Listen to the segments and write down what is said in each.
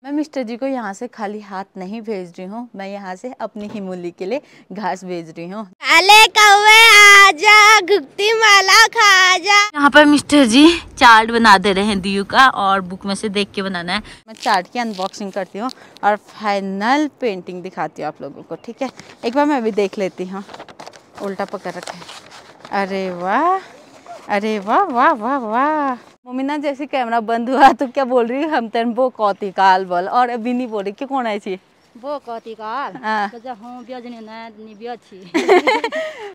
मैं मिस्टर जी को यहाँ से खाली हाथ नहीं भेज रही हूँ, मैं यहाँ से अपनी ही मूली के लिए घास भेज रही हूँ। काले कौवे आजा, घुघती माला खा जा। यहाँ पर मिस्टर जी चार्ट बना दे रहे हैं दियू का, और बुक में से देख के बनाना है। मैं चार्ट की अनबॉक्सिंग करती हूँ और फाइनल पेंटिंग दिखाती हूँ आप लोगों को, ठीक है। एक बार मैं भी देख लेती हूँ। उल्टा पकड़ रखा है। अरे वाह, अरे वाह वाह वाह वाह। मम्मी ना जैसे कैमरा बंद हुआ तो क्या बोल रही है, हम तेन वो कौतिकाल बोल, और अभी नहीं बोल रही क्यों कौन आई थी वो कौतिकाल। हाँ तो जब हम ब्याज नहीं ना नहीं ब्याज छी।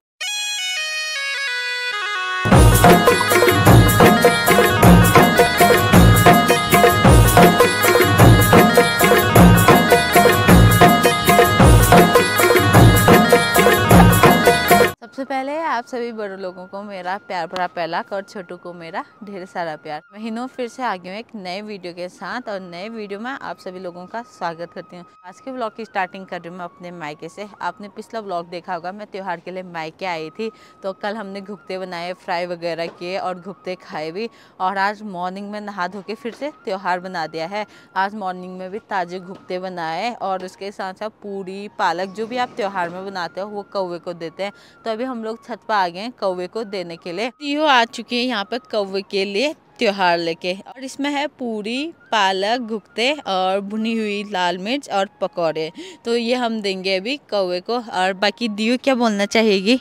सबसे पहले आप सभी बड़े लोगों को मेरा प्यार भरा पहला, और छोटू को मेरा ढेर सारा प्यार। मैं हिनो फिर से आ गई हूँ एक नए वीडियो के साथ, और नए वीडियो में आप सभी लोगों का स्वागत करती हूँ। आज के ब्लॉग की स्टार्टिंग कर रही हूँ मैं अपने मायके से। आपने पिछला ब्लॉग देखा होगा, मैं त्योहार के लिए मायके आई थी, तो कल हमने घुघते बनाए, फ्राई वगैरह किए और घुघते खाए भी। और आज मॉर्निंग में नहा धो के फिर से त्योहार बना दिया है। आज मॉर्निंग में भी ताजे घुघते बनाए, और उसके साथ साथ पूरी पालक जो भी आप त्योहार में बनाते हो वो कौवे को देते हैं। तो अभी हम लोग छत पर आ गए हैं कौवे को देने के लिए। दियो आ चुकी है यहाँ पर कौवे के लिए त्योहार लेके, और इसमें है पूरी, पालक, घुघते और भुनी हुई लाल मिर्च और पकौड़े। तो ये हम देंगे अभी कौवे को। और बाकी दियो क्या बोलना चाहेगी?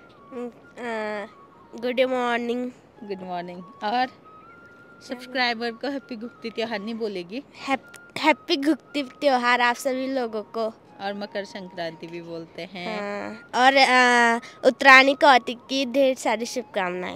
Good morning. Good morning. और सब्सक्राइबर को हैप्पी घुघती त्योहार नहीं बोलेगी? हैप्पी घुघती त्योहार आप सभी लोगों को। और मकर संक्रांति भी बोलते हैं। और उत्तरायणी कौतिक की ढेर सारी शुभकामनाएं।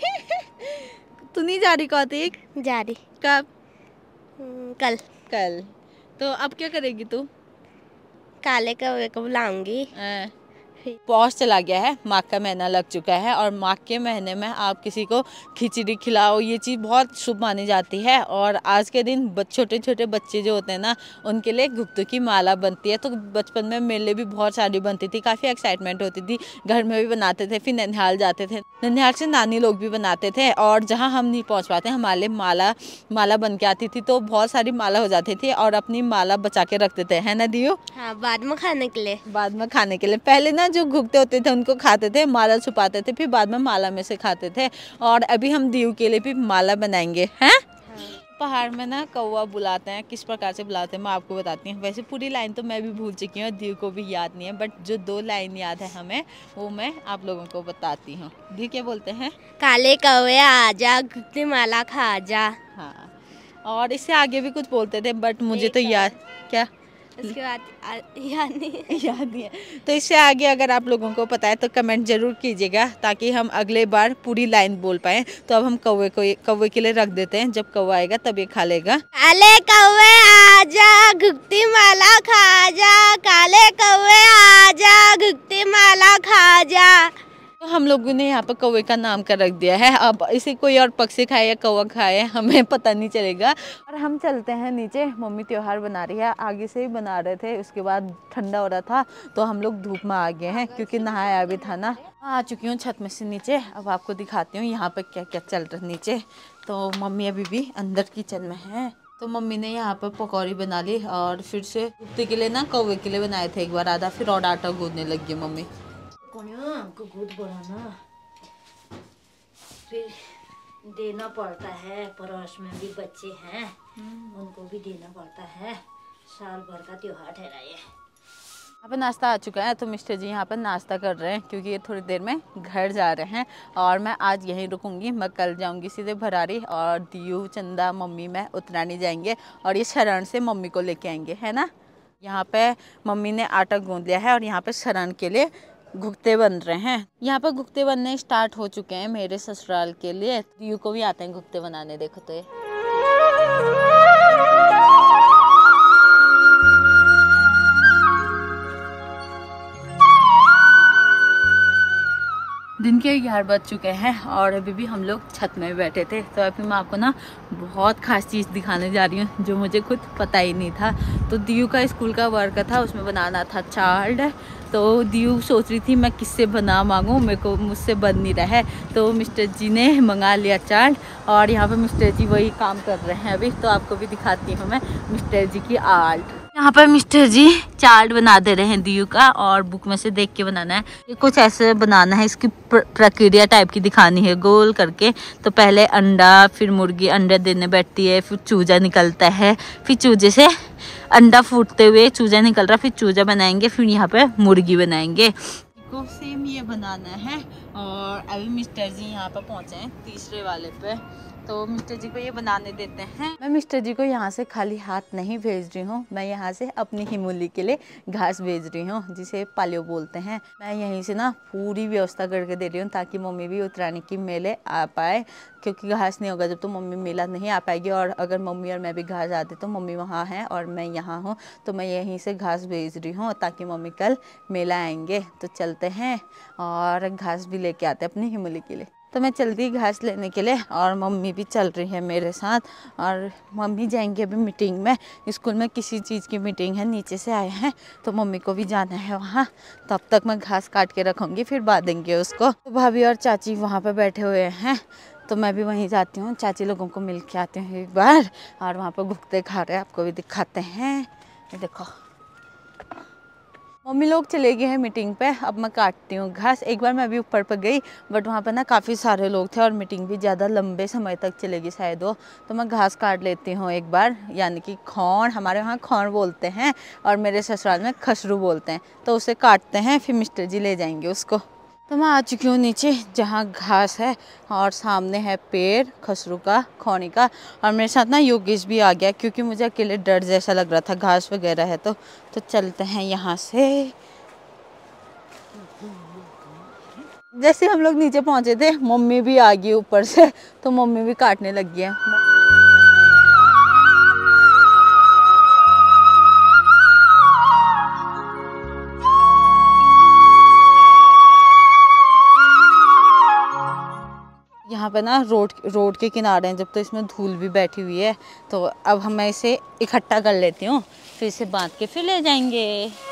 तू नहीं जा रही कौतिक? जा रही। कब? कल। कल। तो अब क्या करेगी तू? काले कौवे को बुलाऊंगी। पौष चला गया है, माघ का महीना लग चुका है, और माघ के महीने में आप किसी को खिचड़ी खिलाओ, ये चीज़ बहुत शुभ मानी जाती है। और आज के दिन छोटे छोटे बच्चे जो होते हैं ना, उनके लिए घुघते की माला बनती है। तो बचपन में मेरे लिए भी बहुत सारी बनती थी, काफ़ी एक्साइटमेंट होती थी। घर में भी बनाते थे, फिर ननिहाल जाते थे, ननिहाल से नानी लोग भी बनाते थे। और जहाँ हम नहीं पहुँच पाते, हमारे माला बन के आती थी, तो बहुत सारी माला हो जाती थी, और अपनी माला बचा के रखते थे, है ना दियो? हाँ, बाद में खाने के लिए। बाद में खाने के लिए। पहले ना जो घुघते होते थे उनको खाते थे, माला छुपाते थे, फिर बाद में माला में से खाते थे। और अभी हम दियू के लिए भी माला बनाएंगे, हैं? हाँ। पहाड़ में ना कौवा बुलाते हैं, किस प्रकार से बुलाते हैं मैं आपको बताती हूँ। वैसे पूरी लाइन तो मैं भी भूल चुकी हूँ, दियू को भी याद नहीं है, बट जो 2 लाइन याद है हमें, वो मैं आप लोगों को बताती हूँ। दियू क्या बोलते हैं? काले कौवे आजा, घुघती माला खा जा। हाँ, और इससे आगे भी कुछ बोलते थे, बट मुझे तो याद क्या, उसके बाद याद नहीं है। तो इससे आगे अगर आप लोगों को पता है तो कमेंट जरूर कीजिएगा, ताकि हम अगले बार पूरी लाइन बोल पाए। तो अब हम कौवे के लिए रख देते हैं, जब कौवा आएगा तब ये खा लेगा। काले कौवे आजा, घुघती माला खा जा, काले कौवे आजा, घुघती माला खा जा। तो हम लोगों ने यहाँ पर कौवे का नाम कर रख दिया है। अब इसे कोई और पक्षी खाए या कौवा खाए हमें पता नहीं चलेगा। और हम चलते हैं नीचे, मम्मी त्योहार बना रही है, आगे से ही बना रहे थे, उसके बाद ठंडा हो रहा था तो हम लोग धूप में आ गए हैं, क्योंकि नहाया भी था ना। आ चुकी हूँ छत में से नीचे, अब आपको दिखाती हूँ यहाँ पर क्या क्या चल रहा है नीचे। तो मम्मी अभी भी अंदर किचन में है। तो मम्मी ने यहाँ पर पकौड़ी बना ली, और फिर से कुत्ते के लिए ना कौवे के लिए बनाए थे एक बार आधा, फिर और आटा गूंदने लग गई मम्मी। को दूध बढ़ाना, फिर देना पड़ता है। पड़ोस में भी बच्चे हैं, उनको भी देना पड़ता है। साल भर का त्योहार ठहराए। यहाँ पर नाश्ता आ चुका है, तो मिस्टर जी यहाँ पर नाश्ता कर रहे हैं, क्योंकि ये थोड़ी देर में घर जा रहे हैं। और मैं आज यहीं रुकूंगी, मैं कल जाऊंगी सीधे भरारी, और दियू, चंदा, मम्मी, मैं उत्तरायणी जाएंगे, और ये शरण से मम्मी को लेके आएंगे, है ना। यहाँ पे मम्मी ने आटा गूंद लिया है, और यहाँ पे शरण के लिए घुघते बन रहे हैं। यहाँ पर घुघते बनने स्टार्ट हो चुके हैं मेरे ससुराल के लिए। दियू को भी आते हैं घुघते बनाने, देखो तो ये। दिन के 11 बज चुके हैं और अभी भी हम लोग छत में बैठे थे। तो अभी मैं आपको ना बहुत खास चीज़ दिखाने जा रही हूँ जो मुझे खुद पता ही नहीं था। तो दियू का स्कूल का वर्क था, उसमें बनाना था चार्ट। तो दियू सोच रही थी मैं किससे बना मांगूँ, मुझसे बन नहीं रहा है। तो मिस्टर जी ने मंगा लिया चार्ट और यहाँ पे मिस्टर जी वही काम कर रहे हैं अभी। तो आपको भी दिखाती हूँ मैं मिस्टर जी की आर्ट। यहाँ पर मिस्टर जी चार्ट बना दे रहे हैं दियू का, और बुक में से देख के बनाना है। ये कुछ ऐसे बनाना है, इसकी प्रक्रिया टाइप की दिखानी है गोल करके। तो पहले अंडा, फिर मुर्गी अंडे देने बैठती है, फिर चूजा निकलता है, फिर चूजे से अंडा फूटते हुए चूजा निकल रहा, फिर चूजा बनाएंगे, फिर यहाँ पे मुर्गी बनाएंगे। को सेम ये बनाना है। और अभी मिस्टर जी यहाँ पर पहुँचे हैं तीसरे वाले पे। तो मिस्टर जी को ये बनाने देते हैं। मैं मिस्टर जी को यहाँ से खाली हाथ नहीं भेज रही हूँ, मैं यहाँ से अपनी हिमोली के लिए घास भेज रही हूँ, जिसे पालियो बोलते हैं। मैं यहीं से ना पूरी व्यवस्था करके दे रही हूँ ताकि मम्मी भी उत्तरायणी की मेले आ पाए, क्योंकि घास नहीं होगा जब तो मम्मी मेला नहीं आ पाएगी। और अगर मम्मी और मैं भी घास आते तो मम्मी वहाँ हैं और मैं यहाँ हूँ, तो मैं यहीं से घास भेज रही हूँ ताकि मम्मी कल मेला आएंगे। तो चलते हैं और घास भी लेके आते हैं अपनी हिमोली के लिए। तो मैं चलती घास लेने के लिए और मम्मी भी चल रही है मेरे साथ। और मम्मी जाएंगे अभी मीटिंग में, स्कूल में किसी चीज़ की मीटिंग है, नीचे से आए हैं तो मम्मी को भी जाना है वहाँ। तब तक मैं घास काट के रखूँगी, फिर बांधेंगे उसको। तो भाभी और चाची वहाँ पर बैठे हुए हैं, तो मैं भी वहीं जाती हूँ, चाची लोगों को मिल के आती हूँ एक बार। और वहाँ पर घुगते खा रहे हैं, आपको भी दिखाते हैं। ये देखो मम्मी लोग चले गए हैं मीटिंग पे, अब मैं काटती हूँ घास। एक बार मैं भी ऊपर पर गई, बट वहाँ पर ना काफ़ी सारे लोग थे और मीटिंग भी ज़्यादा लंबे समय तक चलेगी शायद वो। तो मैं घास काट लेती हूँ एक बार, यानी कि खौर, हमारे वहाँ खौर बोलते हैं और मेरे ससुराल में खसरू बोलते हैं। तो उसे काटते हैं, फिर मिस्टर जी ले जाएंगे उसको। तो मैं आ चुकी हूँ नीचे जहाँ घास है और सामने है पेड़ खसरू का, खौनी का। और मेरे साथ ना योगेश भी आ गया, क्योंकि मुझे अकेले डर जैसा लग रहा था, घास वगैरह है। तो चलते हैं यहाँ से। जैसे हम लोग नीचे पहुँचे थे मम्मी भी आ गई ऊपर से, तो मम्मी भी काटने लग गई है। यहाँ पे ना रोड के किनारे हैं जब, तो इसमें धूल भी बैठी हुई है। तो अब हम इसे इकट्ठा कर लेती हूँ, फिर इसे बांध के फिर ले जाएंगे।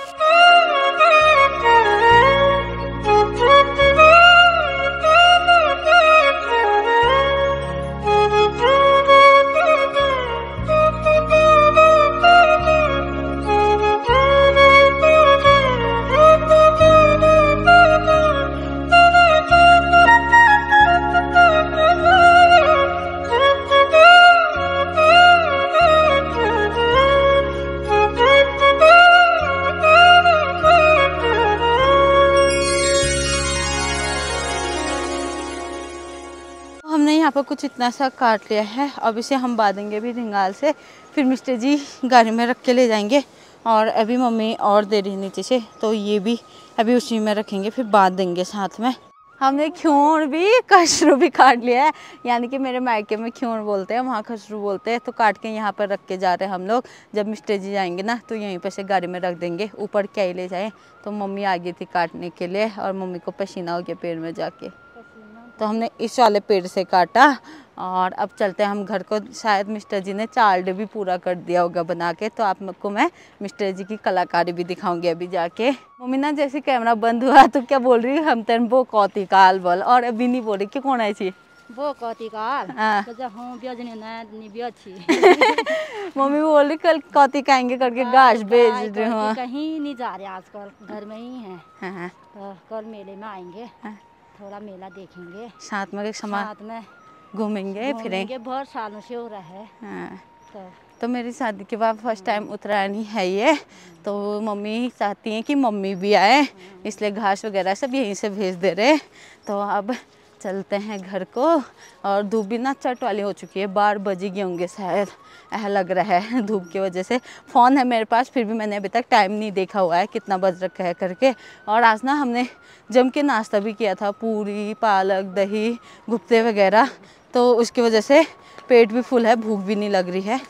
यहाँ पर कुछ इतना सा काट लिया है, अब इसे हम बांधेंगे भी रिंगाल से, फिर मिस्टर जी गाड़ी में रख के ले जाएंगे। और अभी मम्मी और दे रही नीचे से, तो ये भी अभी उसी में रखेंगे, फिर बांध देंगे साथ में। हमने ख्यूर भी खसरू भी काट लिया है, यानी कि मेरे मायके में ख्यूर बोलते हैं, वहाँ खसरू बोलते हैं। तो काट के यहाँ पर रख के जा रहे हैं हम लोग। जब मिस्टर जी जाएंगे ना तो यहीं पर से गाड़ी में रख देंगे, ऊपर क्या ही ले जाए। तो मम्मी आ गई थी काटने के लिए और मम्मी को पसीना हो गया पेड़ में जाके, तो हमने इस वाले पेड़ से काटा। और अब चलते हैं हम घर को। शायद मिस्टर जी ने चार्ट भी पूरा कर दिया होगा बना के, तो आपको मैं मिस्टर जी की कलाकारी भी दिखाऊंगी अभी जाके। मम्मी ना जैसे कैमरा बंद हुआ तो क्या बोल रही हम तेन वो कौतिकाल बोल, और अभी नहीं बोल रही क्यों कौन आई थी वो कौतिकाल। हाँ। तो जब हम ब्याजने ना ब्याची मम्मी बोल रही कल कौतिक आएंगे करके घास भेज रही हूँ। कहीं नहीं जा रहे आजकल, घर में ही हैं। हाँ। तो कल मेले में आएंगे, थोड़ा मेला देखेंगे, साथ में साथ में घूमेंगे फिरेंगे। बहुत सालों से हो रहा है। हाँ। तो मेरी शादी के बाद फर्स्ट टाइम उत्तरायणी है ये, तो मम्मी चाहती हैं कि मम्मी भी आए, इसलिए घास वगैरह सब यहीं से भेज दे रहे। तो अब चलते हैं घर को। और धूप भी ना चट वाली हो चुकी है, 12 बज गए होंगे शायद, ऐसा लग रहा है धूप की वजह से। फ़ोन है मेरे पास, फिर भी मैंने अभी तक टाइम नहीं देखा हुआ है कितना बज रखा है करके। और आज ना हमने जम के नाश्ता भी किया था, पूरी पालक दही गुप्ते वगैरह, तो उसकी वजह से पेट भी फुल है, भूख भी नहीं लग रही है।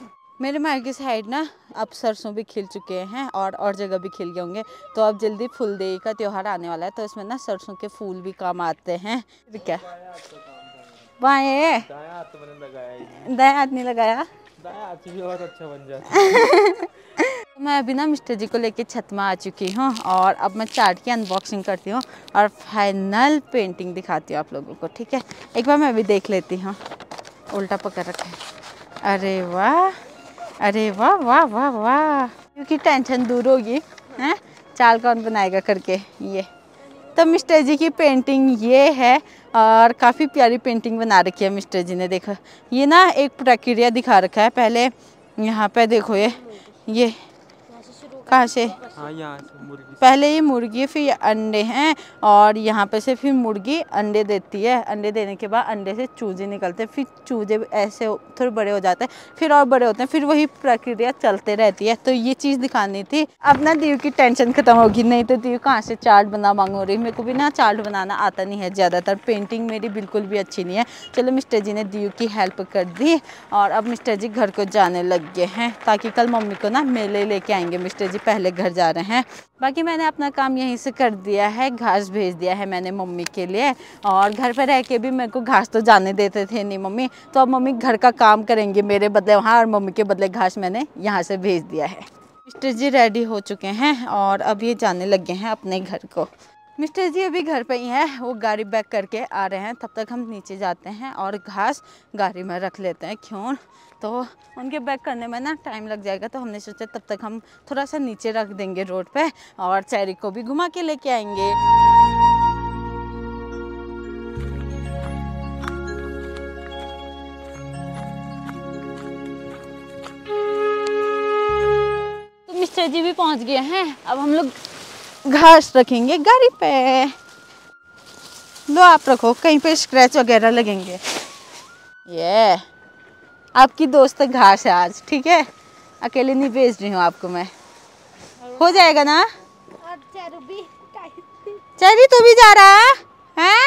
मेरे मायके साइड ना अब सरसों भी खिल चुके हैं और जगह भी खिल गए होंगे। तो अब जल्दी फूलदेई का त्योहार आने वाला है, तो इसमें ना सरसों के फूल भी काम आते हैं। क्या बाएं दायां हाथ नहीं लगाया, दायां हाथ भी बहुत अच्छा बन जाता। मैं अभी ना मिस्टर जी को लेके छत में आ चुकी हूँ और अब मैं चार्ट की अनबॉक्सिंग करती हूँ और फाइनल पेंटिंग दिखाती हूँ आप लोगों को। ठीक है, एक बार मैं भी देख लेती हूँ। उल्टा पकड़ रखा है। अरे वाह, अरे वाह वाह वाह वाह, क्योंकि टेंशन दूर होगी हैं, चाल कौन बनाएगा करके। ये तो मिस्टर जी की पेंटिंग ये है और काफ़ी प्यारी पेंटिंग बना रखी है मिस्टर जी ने। देखो ये ना एक प्रक्रिया दिखा रखा है। पहले यहाँ पे देखो ये कहाँ से, हाँ यहाँ से मुर्गी, पहले ये मुर्गी फिर ये अंडे हैं और यहाँ पे से फिर मुर्गी अंडे देती है। अंडे देने के बाद अंडे से चूजे निकलते हैं, फिर चूजे ऐसे थोड़े बड़े हो जाते हैं, फिर और बड़े होते हैं, फिर वही प्रक्रिया चलते रहती है। तो ये चीज़ दिखानी थी। अब ना दीव की टेंशन खत्म होगी, नहीं तो दीव कहाँ से चार्ट बना मांगो रही। मेरे को भी ना चार्ट बनाना आता नहीं है ज़्यादातर, पेंटिंग मेरी बिल्कुल भी अच्छी नहीं है। चलो मिस्टर जी ने दीव की हेल्प कर दी और अब मिस्टर जी घर को जाने लग गए हैं, ताकि कल मम्मी को ना मेले लेके आएंगे। मिस्टर जी पहले घर जा रहे हैं। बाकी मैंने अपना काम यहीं से कर दिया है, घास भेज दिया है मैंने मम्मी के लिए। और घर पर रह के भी मेरे को घास तो जाने देते थे नहीं मम्मी, तो अब मम्मी घर का काम करेंगे मेरे बदले वहाँ, और मम्मी के बदले घास मैंने यहाँ से भेज दिया है। मिस्टर जी रेडी हो चुके हैं और अब ये जाने लगे हैं अपने घर को। मिस्टर जी अभी घर पे ही हैं, वो गाड़ी बैक करके आ रहे हैं। तब तक हम नीचे जाते हैं और घास गाड़ी में रख लेते हैं। क्यों, तो उनके बैक करने में ना टाइम लग जाएगा, तो हमने सोचा तब तक हम थोड़ा सा नीचे रख देंगे रोड पे और चेरी को भी घुमा के लेके आएंगे। तो मिस्टर जी भी पहुंच गए हैं। अब हम लोग घास रखेंगे गाड़ी पे। लो आप रखो, कहीं पे स्क्रैच वगैरह लगेंगे। ये आपकी दोस्त घास है आज, ठीक है, अकेले नहीं भेज रही हूँ आपको मैं। हो जाएगा ना। चेरी तू भी जा रहा है?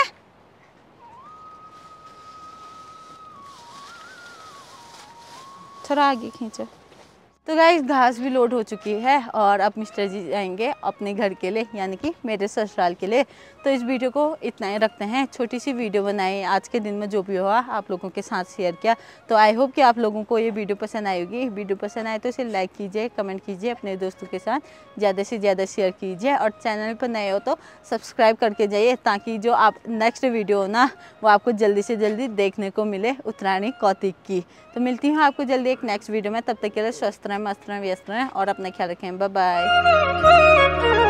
थोड़ा आगे खींचो। तो गाइस घास भी लोड हो चुकी है और अब मिस्टर जी जाएंगे अपने घर के लिए, यानी कि मेरे ससुराल के लिए। तो इस वीडियो को इतना ही रखते हैं, छोटी सी वीडियो बनाई आज के दिन में, जो भी हुआ आप लोगों के साथ शेयर किया। तो आई होप कि आप लोगों को ये वीडियो पसंद आई होगी। वीडियो पसंद आए तो इसे लाइक कीजिए, कमेंट कीजिए, अपने दोस्तों के साथ ज़्यादा से ज़्यादा शेयर कीजिए और चैनल पर नए हो तो सब्सक्राइब करके जाइए, ताकि जो आप नेक्स्ट वीडियो हो ना वो आपको जल्दी से जल्दी देखने को मिले उत्तरायणी कौतिक की। तो मिलती हूँ आपको जल्दी एक नेक्स्ट वीडियो में, तब तक के लिए स्वस्थ रहें, मस्त रहें, व्यस्त रहें और अपना ख्याल रखें। Bye bye.